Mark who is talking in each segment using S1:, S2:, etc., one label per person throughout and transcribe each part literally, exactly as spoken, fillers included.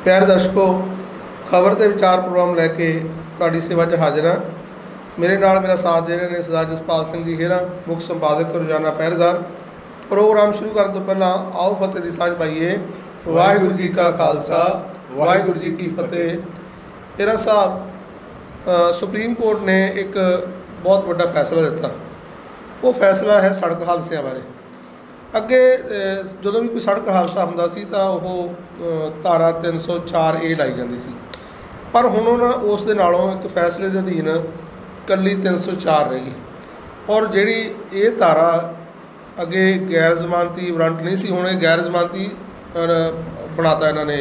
S1: प्यारे दर्शकों, खबर ते विचार प्रोग्राम लैके तुहाडी सेवा च हाजिर हाँ। मेरे नाल मेरा साथ दे रहे हैं सरदार जसपाल सिंह जी हेरा, मुख संपादक रोजाना पहरेदार। प्रोग्राम शुरू करने तो पहला आओ फतेह की साझ पाइए। वाहिगुरू जी का खालसा, वाहिगुरू जी की फतेह। हेरा साहब, सुप्रीम कोर्ट ने एक बहुत बड़ा फैसला दिता। वो फैसला है सड़क हादसों बारे। अगे जो भी कोई सड़क हादसा होंदा सी तां ओह धारा तीन सौ चार ए लाई जाती सी, पर हुण उस दे नालों एक फैसले के अधीन कल्ली तीन सौ चार रह गई। और जिहड़ी ये धारा अगे गैर जमानती वारंट नहीं सी, हुण गैर जमानती बनाता इन्होंने,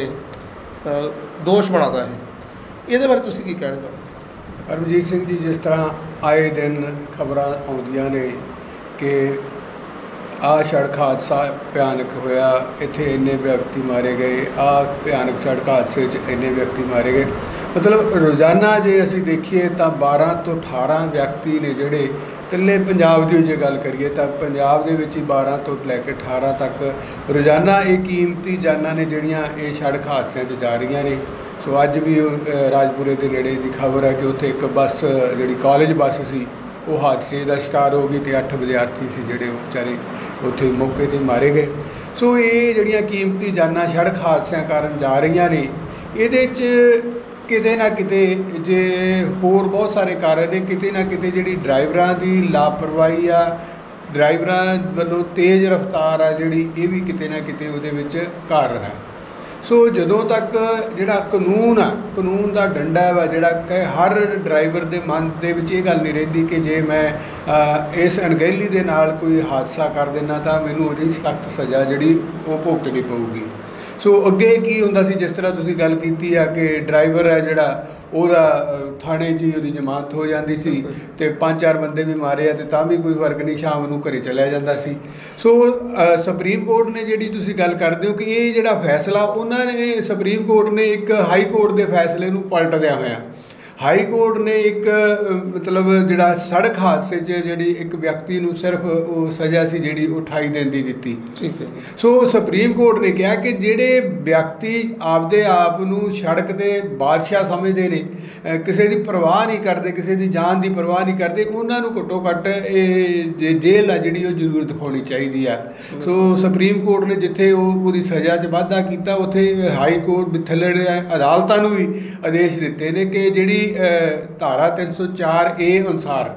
S1: दोष बनाता है। ये बारे तुसीं की कहना चाहोगे?
S2: परमजीत सिंह जी, जिस तरह आए दिन खबरां आउंदियां ने कि आ सड़क हादसा भयानक होया, इत्थे इन्ने व्यक्ति मारे गए, आ भयानक सड़क हादसे इन्ने व्यक्ति मारे गए, मतलब रोज़ाना जे असी देखिए तो बारह तो अठारह व्यक्ति ने जिहड़े कल्ले पंजाब की जे गल करिए तो पंजाब दे विच ही बारह तो लैके अठारह तक रोज़ाना ये कीमती जानां ने जिहड़ियां ये सड़क हादसों च जा रही ने। सो अज भी राजपुरे के नेड़े की खबर है कि उत्थे एक बस जिहड़ी कॉलेज बस सी वो हादसे का शिकार हो गई तो अठ विद्यार्थी से जोड़े बेचारे उत्थे मौके पर मारे गए। सो ये जड़ियाँ कीमती जानां सड़क हादसों कारण जा रही ने, ये किते ना किते जे होर बहुत सारे कारण ने, किते ना किते जिहड़ी ड्राइवरां दी लापरवाही आ, ड्राइवरां वालों तेज़ रफ्तार आ जिहड़ी, ये भी किते ना किते उहदे विच कारण है। सो जदों तक जिहड़ा कानून आ, कानून का डंडा वा जिहड़ा कि हर ड्राइवर के मन के विच ये गल नहीं रहिंदी कि जे मैं आ, इस अणगहली दे नाल कोई हादसा कर देना तो मैनूं उहदी सख्त सज़ा जिहड़ी वो भुगतनी पऊगी। सो अगे की हुंदा सी, जिस तरह तुसीं गल कीती है कि ड्राइवर है जिहड़ा ओहदा थाणे 'च ही उहदी जमानत हो जाती सी ते पांच चार बंदे भी मारे आ ते तां भी कोई फर्क नहीं, शाम नूं घरे चलिया जांदा सी। सो सुप्रीम कोर्ट ने जिहड़ी तुसीं गल करदे हो कि ये जिहड़ा फैसला उन्हां ने, सुप्रीम कोर्ट ने एक हाई कोर्ट के फैसले नूं पलटदिया होया, हाई कोर्ट ने एक मतलब जिहड़ा सड़क हादसे जिहड़ी एक व्यक्ति नूं सिर्फ वो सज़ा सी जिहड़ी अठाई दिन दी दित्ती।
S1: ठीक है।
S2: सो सुप्रीम कोर्ट ने कहा कि जिहड़े व्यक्ति आपदे आप नूं सड़क ते बादशाह समझदे ने, किसी की परवाह नहीं करते, किसी की जान की परवाह नहीं करते, उन्हां नूं घट्टो घट्ट ये जेल आ जिहड़ी वो जरूर दिखाउणी चाहीदी आ। सो सुप्रीम कोर्ट ने जिथे उहदी सज़ा च वाधा कीता, उत्थे हाई कोर्ट थल्ले अदालतां नूं भी आदेश दिते ने कि जिहड़ी धारा तीन सौ चार ए अनुसार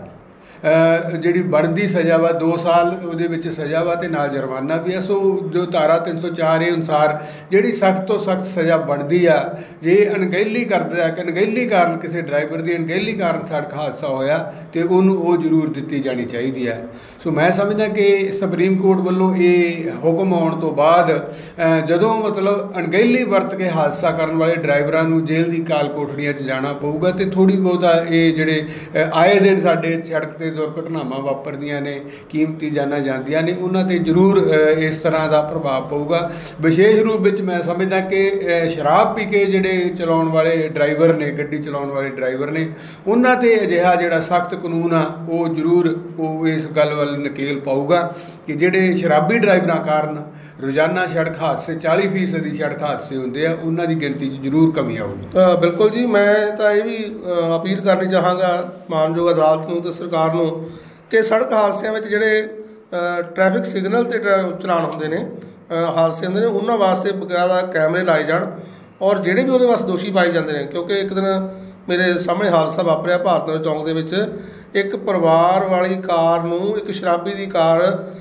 S2: जिहड़ी बनदी सज़ा वा दो साल उहदे विच सज़ा वा ते नाल जुर्माना भी है। सो जो धारा तीन सौ चार ए अनुसार जिहड़ी सख्त तो सख्त सज़ा बनदी आ, जे अणगहली करदा है, अणगहली कारण किसी ड्राइवर की अणगहली कारण सड़क हादसा होया तो उन्होंने वो जरूर दित्ती जानी चाहिए है। सो मैं समझदा कि सुप्रीम कोर्ट वालों ये हुक्म आउण तो बाद जदों मतलब अणगहली वरत के हादसा करन वाले ड्राइवरां नूं जेल की काल कोठड़ियां च जाना पऊगा तो थोड़ी बहुता ये जिहड़े आए दिन साडे सड़क ते दुर्घटनावां वापरदियां ने, कीमती जानां जांदियां ने, उन्हां ते जरूर इस तरह का प्रभाव पऊगा। विशेष रूप में मैं समझदा कि शराब पी के जिहड़े चलाउण वाले ड्राइवर ने, गड्डी चलाउण वाले ड्राइवर ने, उन्हां ते अजिहा जिहड़ा सख्त कानून आ वो जरूर वो इस गल वल नकेल पाऊगा कि जिहड़े शराबी ड्राइवरां कारण रोज़ाना सड़क हादसे चाली फीसदी सड़क हादसे होंदे आ, उन्हां दी गिणती च जरूर कमी आऊगी।
S1: बिल्कुल जी, मैं तो ये भी अपील करनी चाहांगा मानयोग अदालत नूं ते सरकार नूं कि सड़क हादसों में जिहड़े ट्रैफिक सिग्नल ते चलान होंदे ने, हादसे होंदे ने, उन्हां वास्ते बकायदा कैमरे लाए जाण और जिहड़े भी उहदे वास्ते दोषी पाए जांदे ने। क्योंकि एक दिन मेरे सामने हादसा वापरिया भारत नगर चौंक दे विच, एक परिवार वाली कार नूं एक शराबी की कार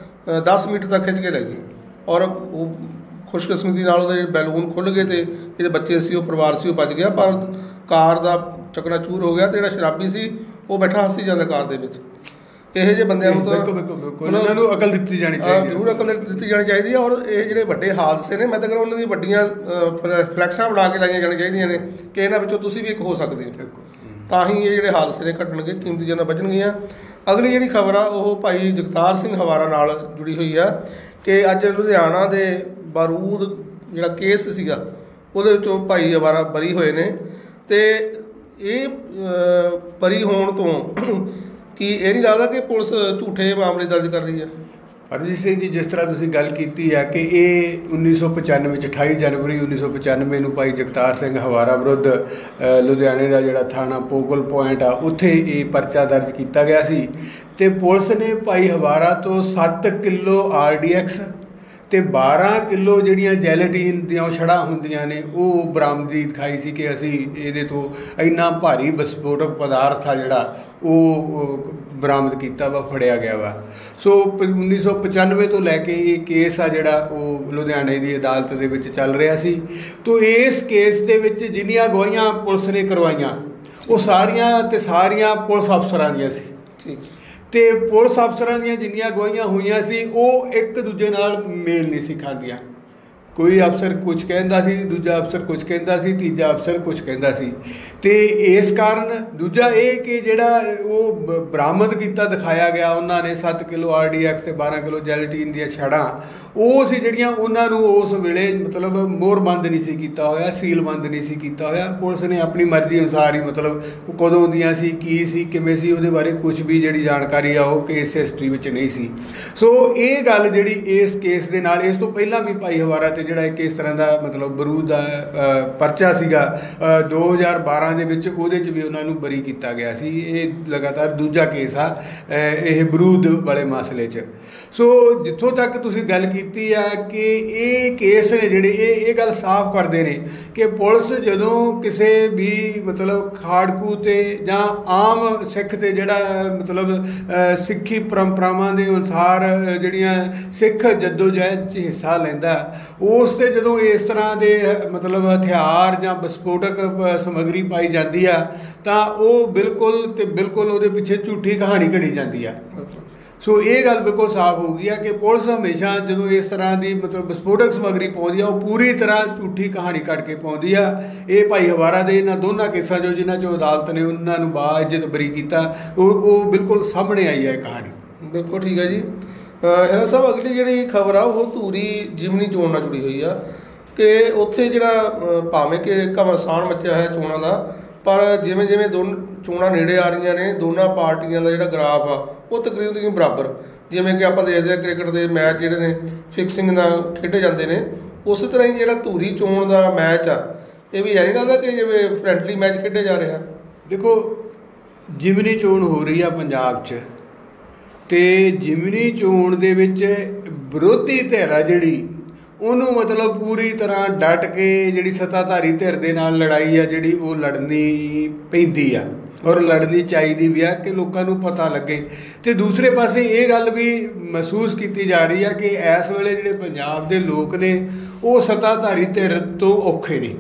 S1: दस मीटर तक खिंच के लै गई और वो खुशकिस्मती नाल उहदे बैलून खुल गए तो जिहड़े बच्चे सी, परिवार से बच गया, पर कार का चकनाचूर हो गया तो जिहड़ा शराबी सी वो बैठा हसी जाता कार दे विच। ਇਹੋ ਜਿਹੇ ਬੰਦਿਆਂ ਨੂੰ ਤਾਂ
S2: ਉਹਨਾਂ ਨੂੰ ਅਕਲ ਦਿੱਤੀ ਜਾਣੀ ਚਾਹੀਦੀ ਹੈ,
S1: ਜ਼ਰੂਰ ਅਕਲ ਦਿੱਤੀ ਜਾਣੀ ਚਾਹੀਦੀ ਹੈ। ਔਰ ਇਹ ਜਿਹੜੇ ਵੱਡੇ ਹਾਦਸੇ ਨੇ, ਮੈਂ ਤਾਂ ਕਹਿੰਦਾ ਉਹਨਾਂ ਦੀ ਵੱਡੀਆਂ ਫਲੈਕਸਾਂ ਬਣਾ ਕੇ ਲਾਈਆਂ ਜਾਣੀਆਂ ਚਾਹੀਦੀਆਂ ਨੇ ਕਿ ਇਹਨਾਂ ਵਿੱਚੋਂ ਤੁਸੀਂ ਵੀ ਇੱਕ ਹੋ ਸਕਦੇ ਹੋ, ਤਾਂ ਹੀ ਇਹ ਜਿਹੜੇ ਹਾਦਸੇ ਨੇ ਘਟਣਗੇ, ਕੀਮਤੀ ਜਾਨਾਂ ਬਚਣਗੀਆਂ। ਅਗਲੀ ਜਿਹੜੀ ਖਬਰ ਆ ਉਹ ਭਾਈ ਜਗਤਾਰ ਸਿੰਘ ਹਵਾਰਾ ਨਾਲ ਜੁੜੀ ਹੋਈ ਆ ਕਿ ਅੱਜ ਲੁਧਿਆਣਾ ਦੇ ਬਾਰੂਦ ਜਿਹੜਾ ਕੇਸ ਸੀਗਾ ਉਹਦੇ ਵਿੱਚੋਂ ਭਾਈ ਹਵਾਰਾ ਬਰੀ ਹੋਏ ਨੇ। ਅਤੇ ਇਹ ਬਰੀ ਹੋਣ ਤੋਂ ਕੀ ਇਹ नहीं लगता कि पुलिस झूठे मामले दर्ज कर रही है?
S2: ਹਰਜੀਤ ਸਿੰਘ ਜੀ, ਜਿਸ ਤਰ੍ਹਾਂ ਤੁਸੀਂ ਗੱਲ ਕੀਤੀ ਹੈ ਕਿ ਇਹ ਉੱਨੀ ਸੌ ਪਚਾਨਵੇਂ 'ਚ ਅਠਾਈ ਜਨਵਰੀ ਉੱਨੀ ਸੌ ਪਚਾਨਵੇਂ ਨੂੰ ਭਾਈ ਜਗਤਾਰ ਸਿੰਘ ਹਵਾਰਾ ਵਿਰੁੱਧ ਲੁਧਿਆਣੇ ਦਾ ਜਿਹੜਾ ਥਾਣਾ ਪੋਗਲ ਪੁਆਇੰਟ ਆ ਉੱਥੇ ਇਹ ਪਰਚਾ ਦਰਜ ਕੀਤਾ ਗਿਆ ਸੀ ਅਤੇ ਪੁਲਿਸ ਨੇ ਭਾਈ ਹਵਾਰਾ ਤੋਂ ਸੱਤ ਕਿਲੋ ਆਰ ਡੀ ਐਕਸ ਅਤੇ ਬਾਰਾਂ ਕਿਲੋ ਜਿਹੜੀਆਂ ਜੈਲੇਟੀਨ ਦੀਆਂ ਛੜਾਂ ਹੁੰਦੀਆਂ ਨੇ ਉਹ ਬਰਾਮਦੀ ਦਿਖਾਈ ਸੀ ਕਿ ਅਸੀਂ ਇਹਦੇ ਤੋਂ ਇੰਨਾ ਭਾਰੀ ਵਿਸਫੋਟਕ ਪਦਾਰਥ ਆ ਜਿਹੜਾ ਉਹ ਬਰਾਮਦ ਕੀਤਾ ਵਾ, ਫੜਿਆ ਗਿਆ ਵਾ। ਸੋ ਉੱਨੀ ਸੌ ਪਚਾਨਵੇਂ ਤੋਂ ਲੈ ਕੇ ਇਹ ਕੇਸ ਆ ਜਿਹੜਾ ਉਹ ਲੁਧਿਆਣੇ ਦੀ ਅਦਾਲਤ ਦੇ ਵਿੱਚ ਚੱਲ ਰਿਹਾ ਸੀ। ਤੋ ਇਸ ਕੇਸ ਦੇ ਵਿੱਚ ਜਿੰਨੀਆਂ ਗਵਾਹੀਆਂ ਪੁਲਿਸ ਨੇ ਕਰਵਾਈਆਂ ਉਹ ਸਾਰੀਆਂ ਅਤੇ ਸਾਰੀਆਂ ਪੁਲਿਸ ਅਫਸਰਾਂ ਦੀਆਂ ਸੀ।
S1: ਠੀਕ।
S2: ਅਤੇ ਪੁਲਿਸ ਅਫਸਰਾਂ ਦੀਆਂ ਜਿੰਨੀਆਂ ਗਵਾਹੀਆਂ ਹੋਈਆਂ ਸੀ ਉਹ ਇੱਕ ਦੂਜੇ ਨਾਲ ਮੇਲ ਨਹੀਂ ਸੀ ਖਾਂਦੀਆਂ। ਕੋਈ ਅਫਸਰ ਕੁਛ ਕਹਿੰਦਾ ਸੀ, ਦੂਜਾ ਅਫਸਰ ਕੁਛ ਕਹਿੰਦਾ ਸੀ, ਤੀਜਾ ਅਫਸਰ ਕੁਛ ਕਹਿੰਦਾ ਸੀ। ਅਤੇ ਇਸ ਕਾਰਨ ਦੂਜਾ ਇਹ ਕਿ ਜਿਹੜਾ ਉਹ ਬ ਬਰਾਮਦ ਕੀਤਾ ਦਿਖਾਇਆ ਗਿਆ ਉਹਨਾਂ ਨੇ ਸੱਤ ਕਿਲੋ ਆਰ ਡੀ ਐਕਸ ਅਤੇ ਬਾਰਾਂ ਕਿਲੋ ਜੈਲੇਟੀਨ ਦੀਆਂ ਛੜਾਂ, ਉਹ ਸੀ ਜਿਹੜੀਆਂ ਉਹਨਾਂ ਨੂੰ ਉਸ ਵੇਲੇ ਮਤਲਬ ਮੋਹਰਬੰਦ ਨਹੀਂ ਸੀ ਕੀਤਾ ਹੋਇਆ, ਸੀਲਬੰਦ ਨਹੀਂ ਸੀ ਕੀਤਾ ਹੋਇਆ। ਪੁਲਿਸ ਨੇ ਆਪਣੀ ਮਰਜ਼ੀ ਅਨੁਸਾਰ ਹੀ ਮਤਲਬ ਉਹ ਕਦੋਂ ਦੀਆਂ ਸੀ, ਕੀ ਸੀ, ਕਿਵੇਂ ਸੀ, ਉਹਦੇ ਬਾਰੇ ਕੁਛ ਵੀ ਜਿਹੜੀ ਜਾਣਕਾਰੀ ਆ ਉਹ ਕੇਸ ਹਿਸਟਰੀ ਵਿੱਚ ਨਹੀਂ ਸੀ। ਸੋ ਇਹ ਗੱਲ ਜਿਹੜੀ ਇਸ ਕੇਸ ਦੇ ਨਾਲ, ਇਸ ਤੋਂ ਪਹਿਲਾਂ ਵੀ ਭਾਈ ਹਵਾਰਾ 'ਤੇ ਜਿਹੜਾ ਇੱਕ ਇਸ ਤਰ੍ਹਾਂ ਦਾ ਮਤਲਬ ਬਰੂਦ ਦਾ ਪਰਚਾ ਸੀਗਾ ਦੋ ਹਜ਼ਾਰ ਬਾਰਾਂ ਦੇ ਵਿੱਚ, ਉਹਦੇ 'ਚ ਵੀ ਉਹਨਾਂ ਨੂੰ ਬਰੀ ਕੀਤਾ ਗਿਆ ਸੀ। ਇਹ ਲਗਾਤਾਰ ਦੂਜਾ ਕੇਸ ਆ ਇਹ ਬਰੂਦ ਵਾਲੇ ਮਸਲੇ 'ਚ। ਸੋ ਜਿੱਥੋਂ ਤੱਕ ਤੁਸੀਂ ਗੱਲ ਕੀਤੀ ਆ ਕਿ ਇਹ ਕੇਸ ਨੇ ਜਿਹੜੇ ਇਹ ਇਹ ਗੱਲ ਸਾਫ਼ ਕਰਦੇ ਨੇ ਕਿ ਪੁਲਿਸ ਜਦੋਂ ਕਿਸੇ ਵੀ ਮਤਲਬ ਖਾੜਕੂ 'ਤੇ ਜਾਂ ਆਮ ਸਿੱਖ 'ਤੇ ਜਿਹੜਾ ਮਤਲਬ ਸਿੱਖੀ ਪਰੰਪਰਾਵਾਂ ਦੇ ਅਨੁਸਾਰ ਜਿਹੜੀਆਂ ਸਿੱਖ ਜੱਦੋ ਜਹਿਦ 'ਚ ਹਿੱਸਾ ਲੈਂਦਾ, ਉਸ 'ਤੇ ਜਦੋਂ ਇਸ ਤਰ੍ਹਾਂ ਦੇ ਮਤਲਬ ਹਥਿਆਰ ਜਾਂ ਵਿਸਫੋਟਕ ਸਮੱਗਰੀ ਪਾਈ ਜਾਂਦੀ ਆ ਤਾਂ ਉਹ ਬਿਲਕੁਲ ਅਤੇ ਬਿਲਕੁਲ ਉਹਦੇ ਪਿੱਛੇ ਝੂਠੀ ਕਹਾਣੀ ਘੜੀ ਜਾਂਦੀ ਆ। ਸੋ ਇਹ ਗੱਲ ਬਿਲਕੁਲ ਸਾਫ਼ ਹੋ ਗਈ ਆ ਕਿ ਪੁਲਿਸ ਹਮੇਸ਼ਾ ਜਦੋਂ ਇਸ ਤਰ੍ਹਾਂ ਦੀ ਮਤਲਬ ਵਿਸਫੋਟਕ ਸਮੱਗਰੀ ਪਾਉਂਦੀ ਆ ਉਹ ਪੂਰੀ ਤਰ੍ਹਾਂ ਝੂਠੀ ਕਹਾਣੀ ਕੱਢ ਕੇ ਪਾਉਂਦੀ ਆ। ਇਹ ਭਾਈ ਹਵਾਰਾ ਦੇ ਇਹਨਾਂ ਦੋਨਾਂ ਕੇਸਾਂ 'ਚੋਂ ਜਿਨ੍ਹਾਂ 'ਚੋਂ ਅਦਾਲਤ ਨੇ ਉਹਨਾਂ ਨੂੰ ਬਾਇਜ਼ਤ ਬਰੀ ਕੀਤਾ, ਉਹ ਉਹ ਬਿਲਕੁਲ ਸਾਹਮਣੇ ਆਈ ਹੈ ਇਹ ਕਹਾਣੀ।
S1: ਬਿਲਕੁਲ ਠੀਕ ਹੈ ਜੀ। ਹਿਰਾ ਸਾਹਿਬ, ਅਗਲੀ ਜਿਹੜੀ ਖਬਰ ਆ ਉਹ ਧੂਰੀ ਜਿਮਨੀ ਚੋਣ ਨਾਲ ਜੁੜੀ ਹੋਈ ਆ ਕਿ ਉੱਥੇ ਜਿਹੜਾ ਭਾਵੇਂ ਕਿ ਘਮਾਸਾਨ ਮੱਚਿਆ ਹੈ ਚੋਣਾਂ ਦਾ, ਪਰ ਜਿਵੇਂ ਜਿਵੇਂ ਦੋਨ ਚੋਣਾਂ ਨੇੜੇ ਆ ਰਹੀਆਂ ਨੇ ਦੋਨਾਂ ਪਾਰਟੀਆਂ ਦਾ ਜਿਹੜਾ ਗ੍ਰਾਫ ਆ ਉਹ ਤਕਰੀਬਨ ਤਕਰੀਬਨ ਬਰਾਬਰ। ਜਿਵੇਂ ਕਿ ਆਪਾਂ ਦੇਖਦੇ ਹਾਂ ਕ੍ਰਿਕਟ ਦੇ ਮੈਚ ਜਿਹੜੇ ਨੇ ਫਿਕਸਿੰਗ ਨਾਲ ਖੇਡੇ ਜਾਂਦੇ ਨੇ, ਉਸੇ ਤਰ੍ਹਾਂ ਹੀ ਜਿਹੜਾ ਧੂਰੀ ਚੋਣ ਦਾ ਮੈਚ ਆ ਇਹ ਵੀ ਐਂ ਨਹੀਂ ਲੱਗਦਾ ਕਿ ਜਿਵੇਂ ਫਰੈਂਡਲੀ ਮੈਚ ਖੇਡੇ ਜਾ ਰਿਹਾ।
S2: ਦੇਖੋ, ਜਿਮਨੀ ਚੋਣ ਹੋ ਰਹੀ ਆ ਪੰਜਾਬ 'ਚ, ਅਤੇ ਜਿਮਨੀ ਚੋਣ ਦੇ ਵਿੱਚ ਵਿਰੋਧੀ ਧਿਰ ਆ ਜਿਹੜੀ ਉਹਨੂੰ ਮਤਲਬ ਪੂਰੀ ਤਰ੍ਹਾਂ ਡਟ ਕੇ ਜਿਹੜੀ ਸੱਤਾਧਾਰੀ ਧਿਰ ਦੇ ਨਾਲ ਲੜਾਈ ਆ ਜਿਹੜੀ ਉਹ ਲੜਨੀ ਪੈਂਦੀ ਆ ਔਰ ਲੜਨੀ ਚਾਹੀਦੀ ਵੀ ਆ ਕਿ ਲੋਕਾਂ ਨੂੰ ਪਤਾ ਲੱਗੇ। ਅਤੇ ਦੂਸਰੇ ਪਾਸੇ ਇਹ ਗੱਲ ਵੀ ਮਹਿਸੂਸ ਕੀਤੀ ਜਾ ਰਹੀ ਆ ਕਿ ਇਸ ਵੇਲੇ ਜਿਹੜੇ ਪੰਜਾਬ ਦੇ ਲੋਕ ਨੇ ਉਹ ਸੱਤਾਧਾਰੀ ਧਿਰ ਤੋਂ ਔਖੇ ਨੇ।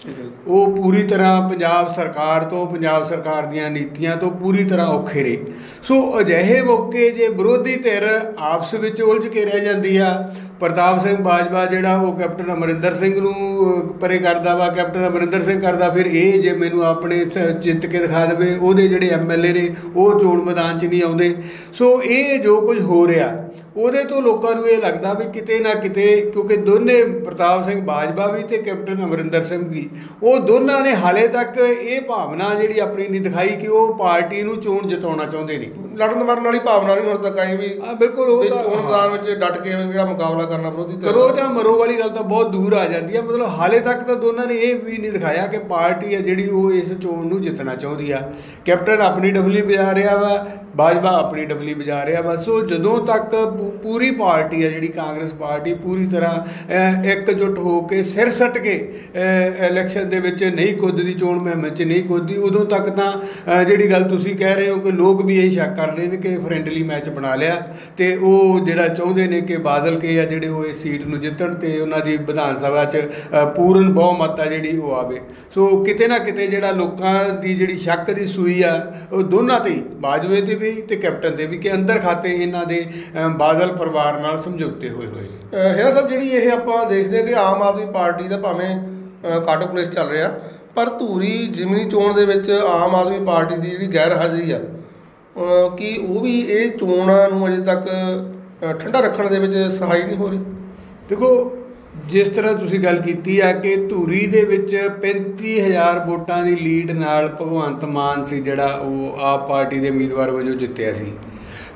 S2: ਉਹ ਪੂਰੀ ਤਰ੍ਹਾਂ ਪੰਜਾਬ ਸਰਕਾਰ ਤੋਂ, ਪੰਜਾਬ ਸਰਕਾਰ ਦੀਆਂ ਨੀਤੀਆਂ ਤੋਂ ਪੂਰੀ ਤਰ੍ਹਾਂ ਔਖੇ ਰਹੇ। ਸੋ ਅਜਿਹੇ ਮੌਕੇ ਜੇ ਵਿਰੋਧੀ ਧਿਰ ਆਪਸ ਵਿੱਚ ਉਲਝ ਕੇ ਰਹਿ ਜਾਂਦੀ ਆ, ਪ੍ਰਤਾਪ ਸਿੰਘ ਬਾਜਵਾ ਜਿਹੜਾ ਉਹ ਕੈਪਟਨ ਅਮਰਿੰਦਰ ਸਿੰਘ ਨੂੰ ਪਰੇ ਕਰਦਾ ਵਾ, ਕੈਪਟਨ ਅਮਰਿੰਦਰ ਸਿੰਘ ਕਰਦਾ, ਫਿਰ ਇਹ ਜੇ ਮੈਨੂੰ ਆਪਣੇ ਜਿੱਤ ਕੇ ਦਿਖਾ ਦੇਵੇ ਉਹਦੇ ਜਿਹੜੇ ਐਮ ਐਲ ਏ ਨੇ ਉਹ ਚੋਣ ਮੈਦਾਨ 'ਚ ਨਹੀਂ ਆਉਂਦੇ। ਸੋ ਇਹ ਜੋ ਕੁਝ ਹੋ ਰਿਹਾ ਉਹਦੇ ਤੋਂ ਲੋਕਾਂ ਨੂੰ ਇਹ ਲੱਗਦਾ ਵੀ ਕਿਤੇ ਨਾ ਕਿਤੇ, ਕਿਉਂਕਿ ਦੋਨੇ ਪ੍ਰਤਾਪ ਸਿੰਘ ਬਾਜਵਾ ਵੀ ਅਤੇ ਕੈਪਟਨ ਅਮਰਿੰਦਰ ਸਿੰਘ ਵੀ, ਉਹ ਦੋਨਾਂ ਨੇ ਹਾਲੇ ਤੱਕ ਇਹ ਭਾਵਨਾ ਜਿਹੜੀ ਆਪਣੀ ਨਹੀਂ ਦਿਖਾਈ ਕਿ ਉਹ ਪਾਰਟੀ ਨੂੰ ਚੋਣ ਜਿਤਾਉਣਾ ਚਾਹੁੰਦੇ ਨੇ।
S1: ਲੜਨ ਮਰਨ ਵਾਲੀ ਭਾਵਨਾ ਨਹੀਂ ਹੁਣ ਤੱਕ ਆਈ ਵੀ।
S2: ਹਾਂ ਬਿਲਕੁਲ, ਉਹ
S1: ਚੋਣ ਮੈਦਾਨ ਵਿੱਚ ਡਟ ਕੇ ਜਿਹੜਾ ਮੁਕਾਬਲਾ ਕਰਨਾ ਵਿਰੋਧੀ
S2: ਕਰੋ ਜਾਂ ਮਰੋ ਵਾਲੀ ਗੱਲ ਤਾਂ ਬਹੁਤ ਦੂਰ ਆ ਜਾਂਦੀ ਹੈ। ਮਤਲਬ ਹਾਲੇ ਤੱਕ ਤਾਂ ਦੋਨਾਂ ਨੇ ਇਹ ਵੀ ਨਹੀਂ ਦਿਖਾਇਆ ਕਿ ਪਾਰਟੀ ਹੈ ਜਿਹੜੀ ਉਹ ਇਸ ਚੋਣ ਨੂੰ ਜਿੱਤਣਾ ਚਾਹੁੰਦੀ ਆ। ਕੈਪਟਨ ਆਪਣੀ ਡਬਲੀ ਵਜਾ ਰਿਹਾ ਵਾ, ਬਾਜਵਾ ਆਪਣੀ ਡਬਲੀ ਵਜਾ ਰਿਹਾ ਵਾ। ਸੋ ਜਦੋਂ ਤੱਕ ਪੂਰੀ ਪਾਰਟੀ ਹੈ ਜਿਹੜੀ ਕਾਂਗਰਸ ਪਾਰਟੀ ਪੂਰੀ ਤਰ੍ਹਾਂ ਇਕਜੁੱਟ ਹੋ ਕੇ ਸਿਰ ਸੱਟ ਕੇ ਇਲੈਕਸ਼ਨ ਦੇ ਵਿੱਚ ਨਹੀਂ ਕੁੱਦਦੀ, ਚੋਣ ਮੁਹਿੰਮ 'ਚ ਨਹੀਂ ਕੁੱਦਦੀ, ਉਦੋਂ ਤੱਕ ਤਾਂ ਜਿਹੜੀ ਗੱਲ ਤੁਸੀਂ ਕਹਿ ਰਹੇ ਹੋ ਕਿ ਲੋਕ ਵੀ ਇਹ ਸ਼ੱਕ ਕਰ ਰਹੇ ਨੇ ਕਿ ਫਰੈਂਡਲੀ ਮੈਚ ਬਣਾ ਲਿਆ ਅਤੇ ਉਹ ਜਿਹੜਾ ਚਾਹੁੰਦੇ ਨੇ ਕਿ ਬਾਦਲ ਕੇ ਆ ਜਿਹੜੇ ਉਹ ਇਸ ਸੀਟ ਨੂੰ ਜਿੱਤਣ ਅਤੇ ਉਹਨਾਂ ਦੀ ਵਿਧਾਨ ਸਭਾ 'ਚ ਪੂਰਨ ਬਹੁਮਤ ਆ ਜਿਹੜੀ ਉਹ ਆਵੇ। ਸੋ ਕਿਤੇ ਨਾ ਕਿਤੇ ਜਿਹੜਾ ਲੋਕਾਂ ਦੀ ਜਿਹੜੀ ਸ਼ੱਕ ਦੀ ਸੂਈ ਆ ਉਹ ਦੋਨਾਂ 'ਤੇ ਹੀ, ਬਾਜਵੇ 'ਤੇ ਵੀ ਅਤੇ ਕੈਪਟਨ 'ਤੇ ਵੀ, ਕਿ ਅੰਦਰ ਖਾਤੇ ਇਹਨਾਂ ਦੇ ਬਾਦਲ ਪਰਿਵਾਰ ਨਾਲ ਸਮਝੌਤੇ ਹੋਏ ਹੋਏ।
S1: ਹੀਰਾ ਸਾਹਿਬ, ਜਿਹੜੀ ਇਹ ਆਪਾਂ ਦੇਖਦੇ ਹਾਂ ਕਿ ਆਮ ਆਦਮੀ ਪਾਰਟੀ ਦਾ ਭਾਵੇਂ ਕਾਟੋ ਪੁਲਿਸ ਚੱਲ ਰਿਹਾ, ਪਰ ਧੂਰੀ ਜਿਮਨੀ ਚੋਣ ਦੇ ਵਿੱਚ ਆਮ ਆਦਮੀ ਪਾਰਟੀ ਦੀ ਜਿਹੜੀ ਗੈਰ ਹਾਜ਼ਰੀ ਆ ਕਿ ਉਹ ਵੀ ਇਹ ਚੋਣਾਂ ਨੂੰ ਅਜੇ ਤੱਕ ਠੰਡਾ ਰੱਖਣ ਦੇ ਵਿੱਚ ਸਹਾਈ ਨਹੀਂ ਹੋ ਰਹੀ।
S2: ਦੇਖੋ, ਜਿਸ ਤਰ੍ਹਾਂ ਤੁਸੀਂ ਗੱਲ ਕੀਤੀ ਆ ਕਿ ਧੂਰੀ ਦੇ ਵਿੱਚ ਪੈਂਤੀ ਹਜ਼ਾਰ ਵੋਟਾਂ ਦੀ ਲੀਡ ਨਾਲ ਭਗਵੰਤ ਮਾਨ ਸੀ ਜਿਹੜਾ ਉਹ ਆਪ ਪਾਰਟੀ ਦੇ ਉਮੀਦਵਾਰ ਵਜੋਂ ਜਿੱਤਿਆ ਸੀ।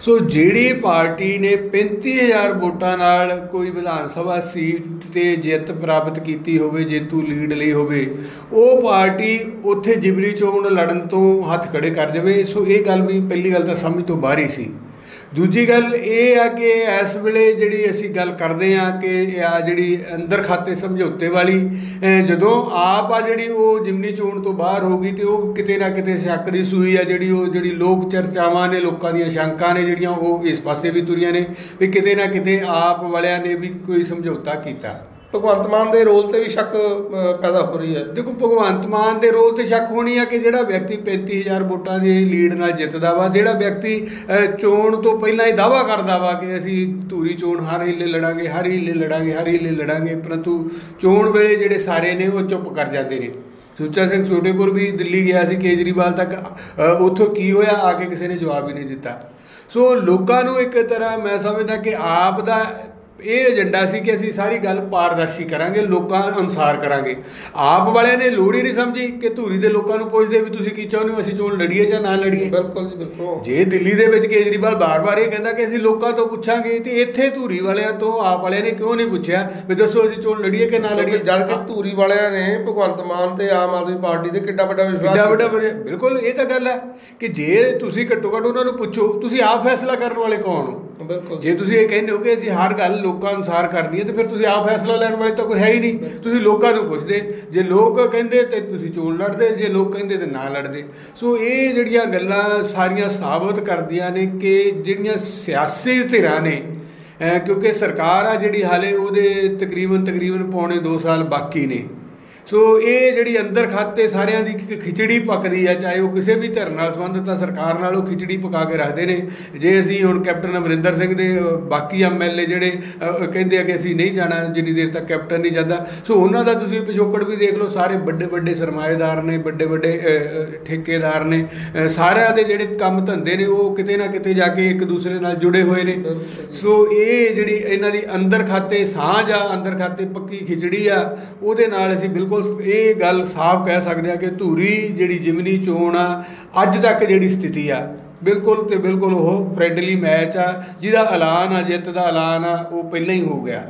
S2: ਸੋ ਜਿਹੜੀ ਪਾਰਟੀ ਨੇ ਪੈਂਤੀ ਹਜ਼ਾਰ ਵੋਟਾਂ ਨਾਲ ਕੋਈ ਵਿਧਾਨ ਸਭਾ ਸੀਟ 'ਤੇ ਜਿੱਤ ਪ੍ਰਾਪਤ ਕੀਤੀ ਹੋਵੇ, ਜੇਤੂ ਲੀਡ ਲਈ ਹੋਵੇ, ਉਹ ਪਾਰਟੀ ਉੱਥੇ ਜ਼ਿਮਨੀ ਚੋਣ ਲੜਨ ਤੋਂ ਹੱਥ ਖੜੇ ਕਰ ਜਾਵੇ। ਸੋ ਇਹ ਗੱਲ ਵੀ ਪਹਿਲੀ ਗੱਲ ਤਾਂ ਸਮਝ ਤੋਂ ਬਾਹਰ ਹੀ ਸੀ। ਦੂਜੀ ਗੱਲ ਇਹ ਆ ਕਿ ਇਸ ਵੇਲੇ ਜਿਹੜੀ ਅਸੀਂ ਗੱਲ ਕਰਦੇ ਹਾਂ ਕਿ ਆ ਜਿਹੜੀ ਅੰਦਰ ਖਾਤੇ ਸਮਝੌਤੇ ਵਾਲੀ, ਜਦੋਂ ਆਪ ਆ ਜਿਹੜੀ ਉਹ ਜ਼ਿਮਨੀ ਚੋਣ ਤੋਂ ਬਾਹਰ ਹੋ ਗਈ ਅਤੇ ਉਹ ਕਿਤੇ ਨਾ ਕਿਤੇ ਸ਼ੱਕ ਦੀ ਸੂਈ ਆ ਜਿਹੜੀ ਉਹ ਜਿਹੜੀ ਲੋਕ ਚਰਚਾਵਾਂ ਨੇ, ਲੋਕਾਂ ਦੀਆਂ ਸ਼ੰਕਾਂ ਨੇ ਜਿਹੜੀਆਂ ਉਹ ਇਸ ਪਾਸੇ ਵੀ ਤੁਰੀਆਂ ਨੇ ਵੀ ਕਿਤੇ ਨਾ ਕਿਤੇ ਆਪ ਵਾਲਿਆਂ ਨੇ ਵੀ ਕੋਈ ਸਮਝੌਤਾ ਕੀਤਾ।
S1: ਭਗਵੰਤ ਮਾਨ ਦੇ ਰੋਲ 'ਤੇ ਵੀ ਸ਼ੱਕ ਪੈਦਾ ਹੋ ਰਹੀ ਹੈ।
S2: ਦੇਖੋ, ਭਗਵੰਤ ਮਾਨ ਦੇ ਰੋਲ 'ਤੇ ਸ਼ੱਕ ਹੋਣੀ ਆ ਕਿ ਜਿਹੜਾ ਵਿਅਕਤੀ ਪੈਂਤੀ ਹਜ਼ਾਰ ਵੋਟਾਂ ਦੀ ਲੀਡ ਨਾਲ ਜਿੱਤਦਾ ਵਾ, ਜਿਹੜਾ ਵਿਅਕਤੀ ਚੋਣ ਤੋਂ ਪਹਿਲਾਂ ਹੀ ਦਾਅਵਾ ਕਰਦਾ ਵਾ ਕਿ ਅਸੀਂ ਧੂਰੀ ਚੋਣ ਹਰ ਹੀਲੇ ਲੜਾਂਗੇ, ਹਰ ਹੀਲੇ ਲੜਾਂਗੇ, ਹਰ ਹੀਲੇ ਲੜਾਂਗੇ, ਪਰੰਤੂ ਚੋਣ ਵੇਲੇ ਜਿਹੜੇ ਸਾਰੇ ਨੇ ਉਹ ਚੁੱਪ ਕਰ ਜਾਂਦੇ ਨੇ। ਸੁੱਚਾ ਸਿੰਘ ਛੋਟੇਪੁਰ ਵੀ ਦਿੱਲੀ ਗਿਆ ਸੀ ਕੇਜਰੀਵਾਲ ਤੱਕ, ਉੱਥੋਂ ਕੀ ਹੋਇਆ ਆ ਕੇ ਕਿਸੇ ਨੇ ਜਵਾਬ ਹੀ ਨਹੀਂ ਦਿੱਤਾ। ਸੋ ਲੋਕਾਂ ਨੂੰ ਇੱਕ ਤਰ੍ਹਾਂ ਮੈਂ ਸਮਝਦਾ ਕਿ ਆਪ ਦਾ ਇਹ ਏਜੰਡਾ ਸੀ ਕਿ ਅਸੀਂ ਸਾਰੀ ਗੱਲ ਪਾਰਦਰਸ਼ੀ ਕਰਾਂਗੇ, ਲੋਕਾਂ ਅਨੁਸਾਰ ਕਰਾਂਗੇ। ਆਪ ਵਾਲਿਆਂ ਨੇ ਲੋੜ ਹੀ ਨਹੀਂ ਸਮਝੀ ਕਿ ਧੂਰੀ ਦੇ ਲੋਕਾਂ ਨੂੰ ਪੁੱਛਦੇ ਵੀ ਤੁਸੀਂ ਕੀ ਚਾਹੁੰਦੇ ਹੋ, ਅਸੀਂ ਚੋਣ ਲੜੀਏ ਜਾਂ ਨਾ ਲੜੀਏ।
S1: ਬਿਲਕੁਲ ਜੀ, ਬਿਲਕੁਲ।
S2: ਜੇ ਦਿੱਲੀ ਦੇ ਵਿੱਚ ਕੇਜਰੀਵਾਲ ਬਾਰ-ਬਾਰ ਇਹ ਕਹਿੰਦਾ ਕਿ ਅਸੀਂ ਲੋਕਾਂ ਤੋਂ ਪੁੱਛਾਂਗੇ, ਤੇ ਇੱਥੇ ਧੂਰੀ ਵਾਲਿਆਂ ਤੋਂ ਆਪ ਵਾਲਿਆਂ ਨੇ ਕਿਉਂ ਨਹੀਂ ਪੁੱਛਿਆ ਵੀ ਦੱਸੋ ਅਸੀਂ ਚੋਣ ਲੜੀਏ ਕਿ ਨਾ ਲੜੀਏ?
S1: ਜਦ ਕਿ ਧੂਰੀ ਵਾਲਿਆਂ ਨੇ ਭਗਵੰਤ ਮਾਨ ਤੇ ਆਮ ਆਦਮੀ ਪਾਰਟੀ ਤੇ ਕਿੱਡਾ ਵੱਡਾ ਵਿਸ਼ਵਾਸ,
S2: ਕਿੱਡਾ ਵੱਡਾ। ਬਿਲਕੁਲ, ਇਹ ਤਾਂ ਗੱਲ ਹੈ ਕਿ ਜੇ ਤੁਸੀਂ ਘੱਟੋ ਘੱਟ ਉਹਨਾਂ ਨੂੰ ਪੁੱਛੋ, ਤੁਸੀਂ ਆਪ ਫੈਸਲਾ ਕਰਨ ਵਾਲੇ ਕੌਣ ਹੋ?
S1: ਬਿਲਕੁਲ।
S2: ਜੇ ਤੁਸੀਂ ਇਹ ਕਹਿੰਦੇ ਹੋ ਕਿ ਅਸੀਂ ਹਰ ਗੱਲ ਲੋਕਾਂ ਅਨੁਸਾਰ ਕਰਨੀ ਹੈ, ਤੇ ਫਿਰ ਤੁਸੀਂ ਆਪ ਫੈਸਲਾ ਲੈਣ ਵਾਲੇ ਤਾਂ ਕੋਈ ਹੈ ਹੀ ਨਹੀਂ। ਤੁਸੀਂ ਲੋਕਾਂ ਨੂੰ ਪੁੱਛਦੇ, ਜੇ ਲੋਕ ਕਹਿੰਦੇ ਤੇ ਤੁਸੀਂ ਚੋਣ ਲੜਦੇ, ਜੇ ਲੋਕ ਕਹਿੰਦੇ ਤੇ ਨਾ ਲੜਦੇ। ਸੋ ਇਹ ਜਿਹੜੀਆਂ ਗੱਲਾਂ ਸਾਰੀਆਂ ਸਾਬਤ ਕਰਦੀਆਂ ਨੇ ਕਿ ਜਿਹੜੀਆਂ ਸਿਆਸੀ ਧਿਰਾਂ ਨੇ, ਕਿਉਂਕਿ ਸਰਕਾਰ ਆ ਜਿਹੜੀ ਹਾਲੇ ਉਹਦੇ ਤਕਰੀਬਨ ਤਕਰੀਬਨ ਪੌਣੇ ਦੋ ਸਾਲ ਬਾਕੀ ਨੇ। ਸੋ ਇਹ ਜਿਹੜੀ ਅੰਦਰ ਖਾਤੇ ਸਾਰਿਆਂ ਦੀ ਖਿਚੜੀ ਪੱਕਦੀ ਆ, ਚਾਹੇ ਉਹ ਕਿਸੇ ਵੀ ਧਿਰ ਨਾਲ ਸੰਬੰਧਿਤ ਆ, ਸਰਕਾਰ ਨਾਲ ਉਹ ਖਿਚੜੀ ਪਕਾ ਕੇ ਰੱਖਦੇ ਨੇ। ਜੇ ਅਸੀਂ ਹੁਣ ਕੈਪਟਨ ਅਮਰਿੰਦਰ ਸਿੰਘ ਦੇ ਬਾਕੀ ਐਮ ਐਲ ਏ ਜਿਹੜੇ ਕਹਿੰਦੇ ਆ ਕਿ ਅਸੀਂ ਨਹੀਂ ਜਾਣਾ ਜਿੰਨੀ ਦੇਰ ਤੱਕ ਕੈਪਟਨ ਨਹੀਂ ਜਾਂਦਾ, ਸੋ ਉਹਨਾਂ ਦਾ ਤੁਸੀਂ ਪਿਛੋਕੜ ਵੀ ਦੇਖ ਲਓ। ਸਾਰੇ ਵੱਡੇ ਵੱਡੇ ਸਰਮਾਏਦਾਰ ਨੇ, ਵੱਡੇ ਵੱਡੇ ਠੇਕੇਦਾਰ ਨੇ, ਸਾਰਿਆਂ ਦੇ ਜਿਹੜੇ ਕੰਮ ਧੰਦੇ ਨੇ ਉਹ ਕਿਤੇ ਨਾ ਕਿਤੇ ਜਾ ਕੇ ਇੱਕ ਦੂਸਰੇ ਨਾਲ ਜੁੜੇ ਹੋਏ ਨੇ। ਸੋ ਇਹ ਜਿਹੜੀ ਇਹਨਾਂ ਦੀ ਅੰਦਰ ਖਾਤੇ ਸਾਂਝ ਆ, ਅੰਦਰ ਖਾਤੇ ਪੱਕੀ ਖਿਚੜੀ ਆ, ਉਹਦੇ ਨਾਲ ਅਸੀਂ ਬਿਲਕੁਲ ਇਹ ਗੱਲ ਸਾਫ਼ ਕਹਿ ਸਕਦੇ ਹਾਂ ਕਿ ਧੂਰੀ ਜਿਹੜੀ ਜ਼ਿਮਨੀ ਚੋਣ ਆ ਅੱਜ ਤੱਕ ਜਿਹੜੀ ਸਥਿਤੀ ਆ, ਬਿਲਕੁਲ ਤੇ ਬਿਲਕੁਲ ਉਹ ਫਰੈਂਡਲੀ ਮੈਚ ਆ, ਜਿਹਦਾ ਐਲਾਨ ਆ, ਜਿੱਤ ਦਾ ਐਲਾਨ ਆ, ਉਹ ਪਹਿਲਾਂ ਹੀ ਹੋ ਗਿਆ।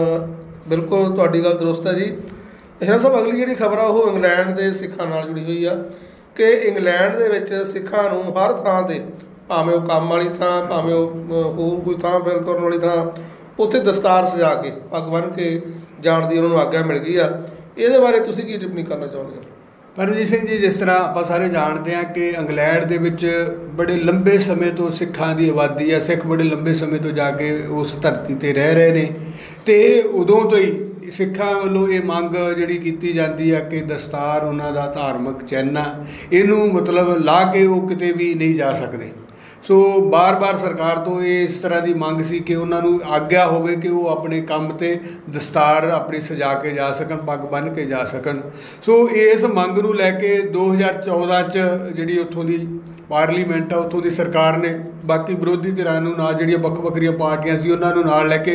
S1: ਬਿਲਕੁਲ ਤੁਹਾਡੀ ਗੱਲ ਦਰੁਸਤ ਹੈ ਜੀ। ਹੀਰਾ ਸਾਹਿਬ, ਅਗਲੀ ਜਿਹੜੀ ਖਬਰ ਆ ਉਹ ਇੰਗਲੈਂਡ ਦੇ ਸਿੱਖਾਂ ਨਾਲ ਜੁੜੀ ਹੋਈ ਆ ਕਿ ਇੰਗਲੈਂਡ ਦੇ ਵਿੱਚ ਸਿੱਖਾਂ ਨੂੰ ਹਰ ਥਾਂ 'ਤੇ, ਭਾਵੇਂ ਉਹ ਕੰਮ ਵਾਲੀ ਥਾਂ, ਭਾਵੇਂ ਉਹ ਹੋਰ ਕੋਈ ਥਾਂ ਫਿਰ ਤੁਰਨ ਵਾਲੀ ਥਾਂ, ਉੱਥੇ ਦਸਤਾਰ ਸਜਾ ਕੇ ਪੱਗ ਬੰਨ੍ਹ ਕੇ ਜਾਣ ਦੀ ਉਹਨਾਂ ਨੂੰ ਆਗਿਆ ਮਿਲ ਗਈ ਆ। ਇਹਦੇ ਬਾਰੇ ਤੁਸੀਂ ਕੀ ਟਿੱਪਣੀ ਕਰਨਾ ਚਾਹੁੰਦੇ ਹੋ?
S2: ਪਰਮਜੀਤ ਸਿੰਘ ਜੀ, ਜਿਸ ਤਰ੍ਹਾਂ ਆਪਾਂ ਸਾਰੇ ਜਾਣਦੇ ਹਾਂ ਕਿ ਇੰਗਲੈਂਡ ਦੇ ਵਿੱਚ ਬੜੇ ਲੰਬੇ ਸਮੇਂ ਤੋਂ ਸਿੱਖਾਂ ਦੀ ਆਬਾਦੀ ਹੈ, ਸਿੱਖ ਬੜੇ ਲੰਬੇ ਸਮੇਂ ਤੋਂ ਜਾ ਕੇ ਉਸ ਧਰਤੀ 'ਤੇ ਰਹਿ ਰਹੇ ਨੇ, ਅਤੇ ਉਦੋਂ ਤੋਂ ਹੀ ਸਿੱਖਾਂ ਵੱਲੋਂ ਇਹ ਮੰਗ ਜਿਹੜੀ ਕੀਤੀ ਜਾਂਦੀ ਆ ਕਿ ਦਸਤਾਰ ਉਹਨਾਂ ਦਾ ਧਾਰਮਿਕ ਚਿੰਨ੍ਹ ਆ, ਇਹਨੂੰ ਮਤਲਬ ਲਾ ਕੇ ਉਹ ਕਿਤੇ ਵੀ ਨਹੀਂ ਜਾ ਸਕਦੇ। ਸੋ ਬਾਰ-ਬਾਰ ਸਰਕਾਰ ਤੋਂ ਇਸ ਤਰ੍ਹਾਂ ਦੀ ਮੰਗ ਸੀ ਕਿ ਉਹਨਾਂ ਨੂੰ ਆਗਿਆ ਹੋਵੇ ਕਿ ਉਹ ਆਪਣੇ ਕੰਮ 'ਤੇ ਦਸਤਾਰ ਆਪਣੀ ਸਜਾ ਕੇ ਜਾ ਸਕਣ, ਪੱਗ ਬੰਨ੍ਹ ਕੇ ਜਾ ਸਕਣ। ਸੋ ਇਸ ਮੰਗ ਨੂੰ ਲੈ ਕੇ ਦੋ ਹਜ਼ਾਰ ਚੌਦਾਂ 'ਚ ਜਿਹੜੀ ਉੱਥੋਂ ਦੀ ਪਾਰਲੀਮੈਂਟ ਆ, ਉੱਥੋਂ ਦੀ ਸਰਕਾਰ ਨੇ ਬਾਕੀ ਵਿਰੋਧੀ ਧਿਰਾਂ ਨੂੰ ਨਾਲ, ਜਿਹੜੀਆਂ ਵੱਖ ਵੱਖਰੀਆਂ ਪਾਰਟੀਆਂ ਸੀ ਉਹਨਾਂ ਨੂੰ ਨਾਲ ਲੈ ਕੇ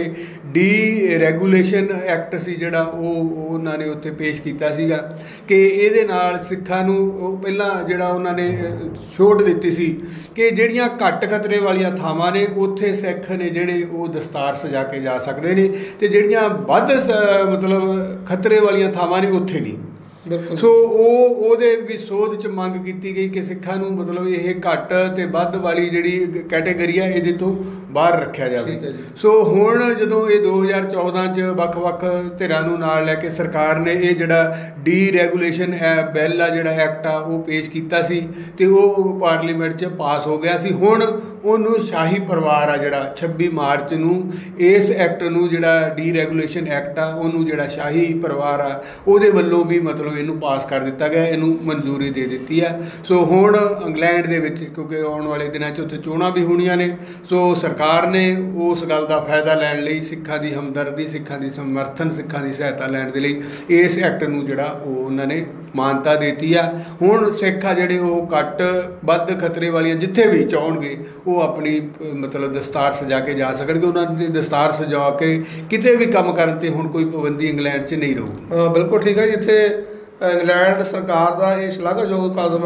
S2: ਡੀ ਰੈਗੂਲੇਸ਼ਨ ਐਕਟ ਸੀ ਜਿਹੜਾ ਉਹ ਉਹਨਾਂ ਨੇ ਉੱਥੇ ਪੇਸ਼ ਕੀਤਾ ਸੀਗਾ ਕਿ ਇਹਦੇ ਨਾਲ ਸਿੱਖਾਂ ਨੂੰ ਉਹ ਪਹਿਲਾਂ ਜਿਹੜਾ ਉਹਨਾਂ ਨੇ ਛੋਟ ਦਿੱਤੀ ਸੀ ਕਿ ਜਿਹੜੀਆਂ ਘੱਟ ਖਤਰੇ ਵਾਲੀਆਂ ਥਾਵਾਂ ਨੇ ਉੱਥੇ ਸਿੱਖ ਨੇ ਜਿਹੜੇ ਉਹ ਦਸਤਾਰ ਸਜਾ ਕੇ ਜਾ ਸਕਦੇ ਨੇ, ਅਤੇ ਜਿਹੜੀਆਂ ਵੱਧ ਮਤਲਬ ਖਤਰੇ ਵਾਲੀਆਂ ਥਾਵਾਂ ਨੇ ਉੱਥੇ ਨਹੀਂ। ਸੋ ਉਹ ਉਹਦੇ ਵੀ ਸੋਧ 'ਚ ਮੰਗ ਕੀਤੀ ਗਈ ਕਿ ਸਿੱਖਾਂ ਨੂੰ ਮਤਲਬ ਇਹ ਘੱਟ ਅਤੇ ਵੱਧ ਵਾਲੀ ਜਿਹੜੀ ਕੈਟੇਗਰੀ ਆ ਇਹਦੇ ਤੋਂ ਬਾਹਰ ਰੱਖਿਆ ਜਾਵੇ। ਸੋ ਹੁਣ ਜਦੋਂ ਇਹ ਦੋ ਹਜ਼ਾਰ ਚੌਦਾਂ 'ਚ ਵੱਖ ਵੱਖ ਧਿਰਾਂ ਨੂੰ ਨਾਲ ਲੈ ਕੇ ਸਰਕਾਰ ਨੇ ਇਹ ਜਿਹੜਾ ਡੀ ਰੈਗੂਲੇਸ਼ਨ ਹੈ ਬਿੱਲ ਆ, ਜਿਹੜਾ ਐਕਟ ਆ, ਉਹ ਪੇਸ਼ ਕੀਤਾ ਸੀ ਅਤੇ ਉਹ ਪਾਰਲੀਮੈਂਟ 'ਚ ਪਾਸ ਹੋ ਗਿਆ ਸੀ। ਹੁਣ ਉਹਨੂੰ ਸ਼ਾਹੀ ਪਰਿਵਾਰ ਆ ਜਿਹੜਾ ਛੱਬੀ ਮਾਰਚ ਨੂੰ ਇਸ ਐਕਟ ਨੂੰ ਜਿਹੜਾ ਡੀ ਰੈਗੂਲੇਸ਼ਨ ਐਕਟ ਆ ਉਹਨੂੰ ਜਿਹੜਾ ਸ਼ਾਹੀ ਪਰਿਵਾਰ ਆ ਉਹਦੇ ਵੱਲੋਂ ਵੀ ਮਤਲਬ ਇਹਨੂੰ ਪਾਸ ਕਰ ਦਿੱਤਾ ਗਿਆ, ਇਹਨੂੰ ਮਨਜ਼ੂਰੀ ਦੇ ਦਿੱਤੀ ਹੈ। ਸੋ ਹੁਣ ਇੰਗਲੈਂਡ ਦੇ ਵਿੱਚ ਕਿਉਂਕਿ ਆਉਣ ਵਾਲੇ ਦਿਨਾਂ 'ਚ ਉੱਥੇ ਚੋਣਾਂ ਵੀ ਹੋਣੀਆਂ ਨੇ, ਸੋ ਸਰਕਾਰ ਨੇ ਉਸ ਗੱਲ ਦਾ ਫਾਇਦਾ ਲੈਣ ਲਈ, ਸਿੱਖਾਂ ਦੀ ਹਮਦਰਦੀ, ਸਿੱਖਾਂ ਦੀ ਸਮਰਥਨ, ਸਿੱਖਾਂ ਦੀ ਸਹਾਇਤਾ ਲੈਣ ਦੇ ਲਈ ਇਸ ਐਕਟ ਨੂੰ ਜਿਹੜਾ ਉਹ ਉਹਨਾਂ ਨੇ ਮਾਨਤਾ ਦਿੱਤੀ ਆ। ਹੁਣ ਸਿੱਖ ਆ ਜਿਹੜੇ ਉਹ ਘੱਟ ਵੱਧ ਖਤਰੇ ਵਾਲੀਆਂ ਜਿੱਥੇ ਵੀ ਚਾਹੁੰਣਗੇ ਉਹ ਆਪਣੀ ਮਤਲਬ ਦਸਤਾਰ ਸਜਾ ਕੇ ਜਾ ਸਕਣਗੇ। ਉਹਨਾਂ ਦੀ ਦਸਤਾਰ ਸਜਾ ਕੇ ਕਿਤੇ ਵੀ ਕੰਮ ਕਰਨ 'ਤੇ ਹੁਣ ਕੋਈ ਪਾਬੰਦੀ ਇੰਗਲੈਂਡ 'ਚ ਨਹੀਂ ਰਹੂਗੀ।
S1: ਬਿਲਕੁਲ ਠੀਕ ਹੈ। ਜਿੱਥੇ ਇੰਗਲੈਂਡ ਸਰਕਾਰ ਦਾ ਇਹ ਸ਼ਲਾਘਾਯੋਗ ਕਦਮ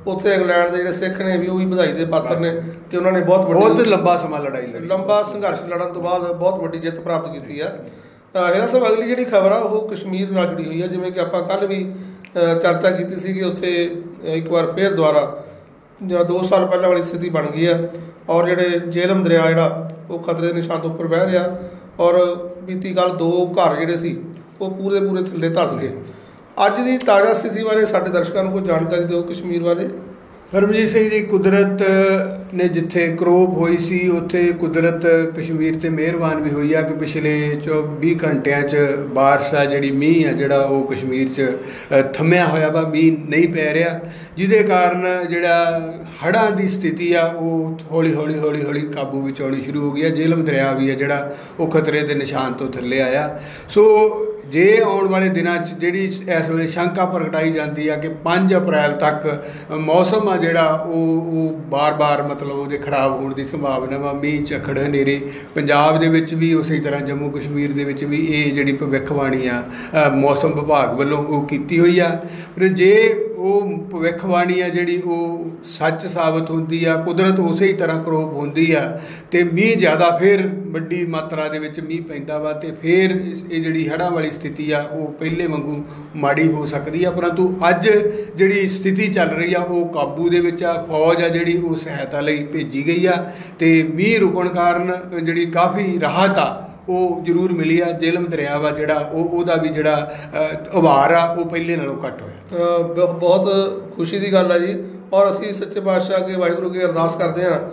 S1: ਉੱਥੇ ਇੰਗਲੈਂਡ ਦੇ ਜਿਹੜੇ ਸਿੱਖ ਨੇ ਵੀ ਉਹ ਵੀ ਵਧਾਈ ਦੇ ਪਾਤਰ ਨੇ ਕਿ ਉਹਨਾਂ ਨੇ ਬਹੁਤ
S2: ਬਹੁਤ
S1: ਵੱਡੀ
S2: ਲੰਬਾ ਸਮਾਂ ਲੜਾਈ ਲੜੀ,
S1: ਲੰਬਾ ਸੰਘਰਸ਼ ਲੜਨ ਤੋਂ ਬਾਅਦ ਬਹੁਤ ਵੱਡੀ ਜਿੱਤ ਪ੍ਰਾਪਤ ਕੀਤੀ ਆ। ਹੀਰਾ ਸਾਹਿਬ ਅਗਲੀ ਜਿਹੜੀ ਖਬਰ ਆ ਉਹ ਕਸ਼ਮੀਰ ਨਾਲ ਜੁੜੀ ਹੋਈ ਆ। ਜਿਵੇਂ ਕਿ ਆਪਾਂ ਕੱਲ੍ਹ ਵੀ ਚਰਚਾ ਕੀਤੀ ਸੀ ਕਿ ਉੱਥੇ ਇੱਕ ਵਾਰ ਫੇਰ ਦੁਬਾਰਾ ਜਾਂ ਦੋ ਸਾਲ ਪਹਿਲਾਂ ਵਾਲੀ ਸਥਿਤੀ ਬਣ ਗਈ ਆ ਔਰ ਜਿਹੜੇ ਜੇਹਲਮ ਦਰਿਆ ਜਿਹੜਾ ਉਹ ਖਤਰੇ ਦੇ ਨਿਸ਼ਾਨ ਤੋਂ ਉੱਪਰ ਵਹਿ ਰਿਹਾ ਔਰ ਬੀਤੀ ਕੱਲ੍ਹ ਦੋ ਘਰ ਜਿਹੜੇ ਸੀ ਉਹ ਪੂਰੇ ਪੂਰੇ ਥੱਲੇ ਧੱਸ ਗਏ। ਅੱਜ ਦੀ ਤਾਜ਼ਾ ਸਥਿਤੀ ਬਾਰੇ ਸਾਡੇ ਦਰਸ਼ਕਾਂ ਨੂੰ ਕੋਈ ਜਾਣਕਾਰੀ ਦਿਓ ਕਸ਼ਮੀਰ ਬਾਰੇ।
S2: ਹਰਮਜੀਤ ਸਿੰਘ ਜੀ, ਕੁਦਰਤ ਨੇ ਜਿੱਥੇ ਕਰੋਪ ਹੋਈ ਸੀ ਉੱਥੇ ਕੁਦਰਤ ਕਸ਼ਮੀਰ 'ਤੇ ਮਿਹਰਬਾਨ ਵੀ ਹੋਈ ਆ ਕਿ ਪਿਛਲੇ ਚੌਵੀ ਘੰਟਿਆਂ 'ਚ ਬਾਰਿਸ਼ ਆ ਜਿਹੜੀ ਮੀਂਹ ਆ ਜਿਹੜਾ ਉਹ ਕਸ਼ਮੀਰ 'ਚ ਥੰਮਿਆ ਹੋਇਆ ਵਾ, ਮੀਂਹ ਨਹੀਂ ਪੈ ਰਿਹਾ, ਜਿਹਦੇ ਕਾਰਨ ਜਿਹੜਾ ਹੜ੍ਹਾਂ ਦੀ ਸਥਿਤੀ ਆ ਉਹ ਹੌਲੀ ਹੌਲੀ ਹੌਲੀ ਹੌਲੀ ਕਾਬੂ ਵਿੱਚ ਆਉਣੀ ਸ਼ੁਰੂ ਹੋ ਗਈ ਆ। ਜੇਹਲਮ ਦਰਿਆ ਵੀ ਆ ਜਿਹੜਾ ਉਹ ਖਤਰੇ ਦੇ ਨਿਸ਼ਾਨ ਤੋਂ ਥੱਲੇ ਆਇਆ। ਸੋ ਜੇ ਆਉਣ ਵਾਲੇ ਦਿਨਾਂ 'ਚ ਜਿਹੜੀ ਇਸ ਵੇਲੇ ਸ਼ੰਕਾ ਪ੍ਰਗਟਾਈ ਜਾਂਦੀ ਆ ਕਿ ਪੰਜ ਅਪ੍ਰੈਲ ਤੱਕ ਮੌਸਮ ਆ ਜਿਹੜਾ ਉਹ ਉਹ ਬਾਰ-ਬਾਰ ਮਤਲਬ ਉਹਦੇ ਖਰਾਬ ਹੋਣ ਦੀ ਸੰਭਾਵਨਾ ਵਾ, ਮੀਂਹ ਝੱਖੜ ਹਨੇਰੀ ਪੰਜਾਬ ਦੇ ਵਿੱਚ ਵੀ ਉਸੇ ਤਰ੍ਹਾਂ ਜੰਮੂ ਕਸ਼ਮੀਰ ਦੇ ਵਿੱਚ ਵੀ ਇਹ ਜਿਹੜੀ ਭਵਿੱਖਬਾਣੀ ਆ ਮੌਸਮ ਵਿਭਾਗ ਵੱਲੋਂ ਉਹ ਕੀਤੀ ਹੋਈ ਆ। ਪਰ ਜੇ ਉਹ ਭਵਿੱਖਬਾਣੀ ਆ ਜਿਹੜੀ ਉਹ ਸੱਚ ਸਾਬਤ ਹੁੰਦੀ ਆ, ਕੁਦਰਤ ਉਸੇ ਹੀ ਤਰ੍ਹਾਂ ਕਰੋਪ ਹੁੰਦੀ ਆ ਅਤੇ ਮੀਂਹ ਜ਼ਿਆਦਾ ਫਿਰ ਵੱਡੀ ਮਾਤਰਾ ਦੇ ਵਿੱਚ ਮੀਂਹ ਪੈਂਦਾ ਵਾ ਅਤੇ ਫਿਰ ਇਹ ਜਿਹੜੀ ਹੜ੍ਹਾਂ ਵਾਲੀ ਸਥਿਤੀ ਆ ਉਹ ਪਹਿਲੇ ਵਾਂਗੂ ਮਾੜੀ ਹੋ ਸਕਦੀ ਆ। ਪਰੰਤੂ ਅੱਜ ਜਿਹੜੀ ਸਥਿਤੀ ਚੱਲ ਰਹੀ ਆ ਉਹ ਕਾਬੂ ਦੇ ਵਿੱਚ ਆ। ਫੌਜ ਆ ਜਿਹੜੀ ਉਹ ਸਹਾਇਤਾ ਲਈ ਭੇਜੀ ਗਈ ਆ ਅਤੇ ਮੀਂਹ ਰੁਕਣ ਕਾਰਨ ਜਿਹੜੀ ਕਾਫੀ ਰਾਹਤ ਆ ਉਹ ਜ਼ਰੂਰ ਮਿਲੀ ਆ। ਜੇਹਲਮ ਦਰਿਆ ਵਾ ਜਿਹੜਾ ਉਹ ਉਹਦਾ ਵੀ ਜਿਹੜਾ ਉਭਾਰ ਆ ਉਹ ਪਹਿਲੇ ਨਾਲੋਂ ਘੱਟ ਹੋਇਆ।
S1: ਬਹੁਤ ਖੁਸ਼ੀ ਦੀ ਗੱਲ ਆ ਜੀ। ਔਰ ਅਸੀਂ ਸੱਚੇ ਪਾਤਸ਼ਾਹ ਅੱਗੇ ਵਾਹਿਗੁਰੂ ਅੱਗੇ ਅਰਦਾਸ ਕਰਦੇ ਹਾਂ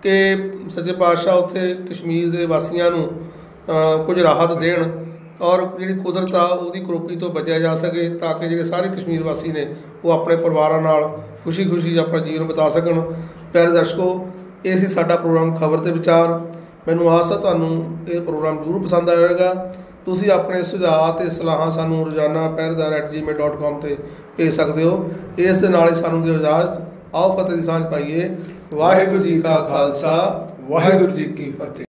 S1: ਕਿ ਸੱਚੇ ਪਾਤਸ਼ਾਹ ਉੱਥੇ ਕਸ਼ਮੀਰ ਦੇ ਵਾਸੀਆਂ ਨੂੰ ਕੁਝ ਰਾਹਤ ਦੇਣ ਔਰ ਜਿਹੜੀ ਕੁਦਰਤ ਆ ਉਹਦੀ ਕਰੋਪੀ ਤੋਂ ਬਚਿਆ ਜਾ ਸਕੇ ਤਾਂ ਕਿ ਜਿਹੜੇ ਸਾਰੇ ਕਸ਼ਮੀਰ ਵਾਸੀ ਨੇ ਉਹ ਆਪਣੇ ਪਰਿਵਾਰਾਂ ਨਾਲ ਖੁਸ਼ੀ ਖੁਸ਼ੀ ਆਪਣਾ ਜੀਵਨ ਬਿਤਾ ਸਕਣ। ਪਿਆਰੇ ਦਰਸ਼ਕੋ, ਇਹ ਸੀ ਸਾਡਾ ਪ੍ਰੋਗਰਾਮ ਖਬਰ ਤੇ ਵਿਚਾਰ। ਮੈਨੂੰ ਆਸ ਹੈ ਤੁਹਾਨੂੰ ਇਹ ਪ੍ਰੋਗਰਾਮ ਜ਼ਰੂਰ ਪਸੰਦ ਆਏਗਾ। ਤੁਸੀਂ ਆਪਣੇ ਸੁਝਾਅ ਅਤੇ ਸਲਾਹਾਂ ਸਾਨੂੰ ਰੋਜ਼ਾਨਾ ਪਹਿਰੇਦਾਰ ਐਟ ਜੀ ਮੇਲ ਡੋਟ ਕਾਮ 'ਤੇ ਭੇਜ ਸਕਦੇ ਹੋ। ਇਸ ਦੇ ਨਾਲ ਹੀ ਸਾਨੂੰ ਦਿਓ ਇਜਾਜ਼ਤ। ਆਓ ਫਤਿਹ ਦੀ ਸਾਂਝ ਪਾਈਏ। ਵਾਹਿਗੁਰੂ ਜੀ ਕਾ ਖਾਲਸਾ, ਵਾਹਿਗੁਰੂ ਜੀ ਕੀ ਫਤਿਹ।